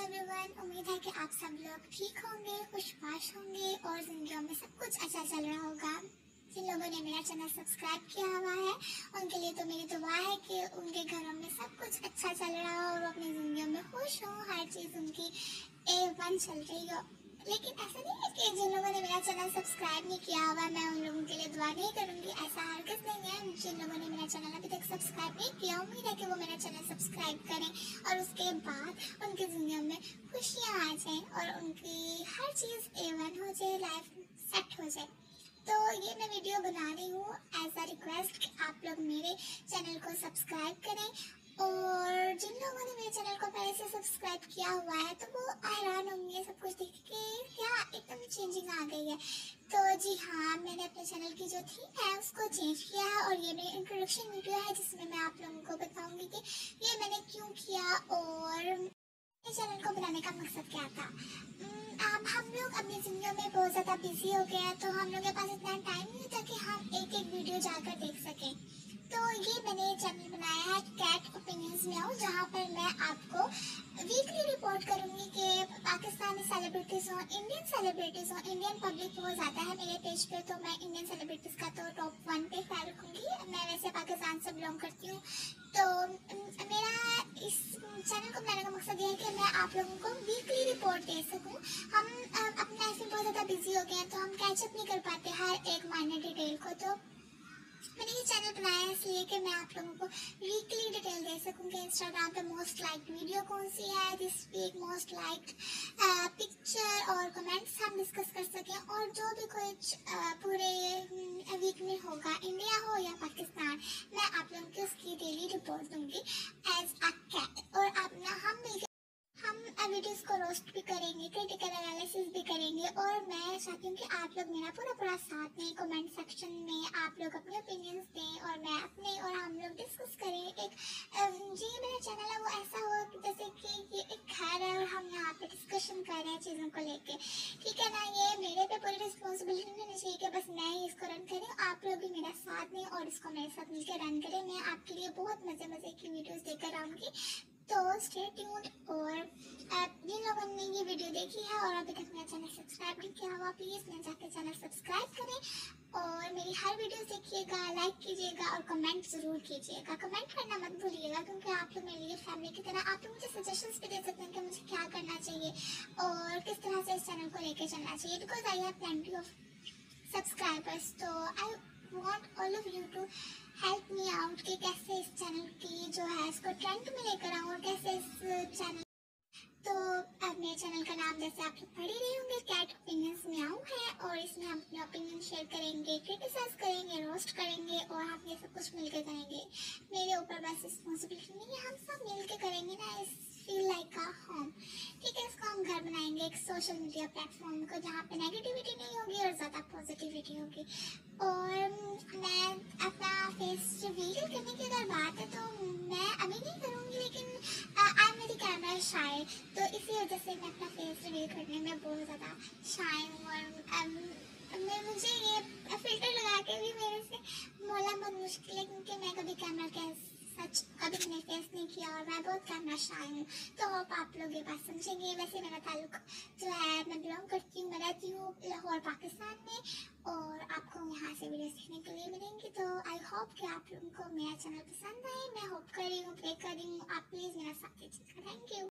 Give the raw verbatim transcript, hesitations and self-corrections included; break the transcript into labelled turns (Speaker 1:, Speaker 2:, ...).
Speaker 1: Everyone, उम्मीद है कि आप सब लोग ठीक होंगे, खुशबाश होंगे और जिंदगी में सब कुछ अच्छा चल रहा होगा। जिन लोगों ने मेरा चैनल सब्सक्राइब किया हुआ है उनके लिए तो मेरी दुआ है कि उनके घरों में सब कुछ अच्छा चल रहा हो और वो अपनी जिंदगी में खुश हो, हर चीज़ उनकी ए वन चल रही हो। लेकिन ऐसा नहीं है कि जिन लोगों ने मेरा चैनल सब्सक्राइब नहीं किया हुआ मैं उन लोगों के लिए दुआ नहीं करूँगी, ऐसा हरगिज़ नहीं है। जिन लोगों ने मेरा चैनल अभी तक सब्सक्राइब नहीं किया, उम्मीद है कि वो मेरा चैनल सब्सक्राइब करें और उसके बाद उनकी ज़िंदगी में खुशियाँ आ जाएँ और उनकी हर चीज़ ए वन हो जाए, लाइफ सेट हो जाए। तो ये मैं वीडियो बना रही हूँ एज अ रिक्वेस्ट कि आप लोग मेरे चैनल को सब्सक्राइब करें। और जिन लोगों ने मेरे चैनल को पहले से सब्सक्राइब किया हुआ है तो वो हैरान होंगे सब कुछ देख के, क्या एकदम चेंजिंग आ गई है। तो जी हाँ, मैंने अपने चैनल की जो थीम है उसको चेंज किया है और ये मेरी इंट्रोडक्शन वीडियो है जिसमें मैं आप लोगों को बताऊंगी कि ये मैंने क्यों किया और मेरे चैनल को बनाने का मकसद क्या था। अब हम लोग अपनी जिंदगी में बहुत ज़्यादा बिजी हो गए हैं तो हम लोग के पास इतना टाइम नहीं होता कि हम एक एक वीडियो जाकर देख सकें। तो ये मैंने चैनल बनाया है कैट ओपिनियंस में आओ, जहाँ पर मैं आपको वीकली रिपोर्ट करूँगी कि पाकिस्तानी सेलिब्रिटीज़ हो, इंडियन सेलिब्रिटीज़ हो, इंडियन पब्लिक बहुत ज़्यादा है मेरे पेज पे तो मैं इंडियन सेलिब्रिटीज़ का तो टॉप वन पे ख्याल रखूँगी। मैं वैसे पाकिस्तान से बिलोंग करती हूँ तो मेरा इस चैनल को बनाने का मकसद ये है कि मैं आप लोगों को वीकली रिपोर्ट दे सकूँ। हम अपनी लाइफ में बहुत ज़्यादा बिजी हो गए हैं तो हम कैचअप नहीं कर पाते हर एक माइनर डिटेल को। तो मैंने ये चैनल बनाया है इसलिए कि मैं आप लोगों को वीकली डिटेल दे सकूँ कि इंस्टाग्राम पे मोस्ट लाइक वीडियो कौन सी है, this week most like picture और कमेंट्स हम डिस्कस कर सकें और जो भी कुछ पूरे वीक में होगा, इंडिया हो या पाकिस्तान, मैं आप लोगों को उसकी डेली रिपोर्ट दूंगी एज अ कैट। और आप ना हम मिलकर हम वीडियोस को रोस्ट भी करेंगे, क्रिटिकल एनालिसिस भी करेंगे और मैं चाहती हूँ कि आप लोग मेरा पूरा पूरा साथ दें। कमेंट सेक्शन में आप लोग अपने ओपिनियंस दें और मैं अपने और हम लोग डिस्कस करें। एक जी मेरा चैनल है वो ऐसा हो जैसे कि ये एक घर है और हम यहाँ पे डिस्कशन कर रहे हैं चीज़ों को लेके, ठीक है ना। ये मेरे पे पूरी रिस्पॉन्सिबिलिटी नहीं होनी चाहिए कि बस मैं ही इसको रन करूँ, आप लोग भी मेरा साथ दें और इसको मेरे साथ मिलकर रन करें। मैं आपके लिए बहुत मज़े मज़े की वीडियोज़ लेकर आऊँगी, तो स्टे ट्यून्ड। और जिन लोगों ने ये वीडियो देखी है और अभी तक मेरा चैनल सब्सक्राइब नहीं किया हुआ, प्लीज़ मेरे जाके चैनल सब्सक्राइब करें और मेरी हर वीडियो देखिएगा, लाइक कीजिएगा और कमेंट ज़रूर कीजिएगा। कमेंट करना मत भूलिएगा क्योंकि आप लोग मेरे लिए फैमिली की तरह, आप लोग मुझे सजेशंस भी दे सकते हैं कि मुझे क्या करना चाहिए और किस तरह से इस चैनल को लेकर चलना चाहिए, because I have plenty of subscribers. तो I want all of you to help me out कि कैसे इस चैनल की जो है इसको ट्रेंड में लेकर आऊँ और कैसे इस चैनल, तो अब मेरे चैनल का नाम जैसे आप लोग पढ़ ही रहे होंगे कैट ओपिनियंस में आऊँ है और इसमें हम अपने ओपिनियन शेयर करेंगे, क्रिटिसाइज करेंगे, रोस्ट करेंगे और हम ये सब कुछ मिलकर करेंगे। मेरे ऊपर बस रिस्पॉन्सिबिलिटी नहीं है, हम सब मिलकर करेंगे ना, इस फील लाइक अ होम, ठीक है। इसको हम घर बनाएंगे एक सोशल मीडिया प्लेटफॉर्म को जहाँ पे नेगेटिविटी नहीं होगी और ज़्यादा पॉजिटिविटी होगी। और मैं अपना फेस रिवील करने की अगर बात है तो मैं अभी नहीं करूँगी, लेकिन I am very camera shy, तो इसी वजह से मैं अपना फेस रिवील करने में बहुत ज़्यादा शाय हूँ। और मैं मुझे ये फिल्टर लगा के भी मेरे से बोलना बहुत मुश्किल है क्योंकि मैं कभी कैमरा के सच कभी मैंने फेस नहीं किया और मैं बहुत कैमरा शाय हूँ। तो होप आप लोग ये बात समझेंगे। वैसे मेरा ताल्लुक जो है, मैं बिलोंग करती हूँ, मैं रहती हूँ लाहौर पाकिस्तान में और आपको यहाँ से वीडियो सीखने के लिए मिलेंगी। तो आई होप कि आप लोगों को मेरा चैनल पसंद आए। मैं होप कर रही हूँ, प्रे कर रही हूँ, आप प्लीज़ मेरा साथ दीजिएगा। Thank you.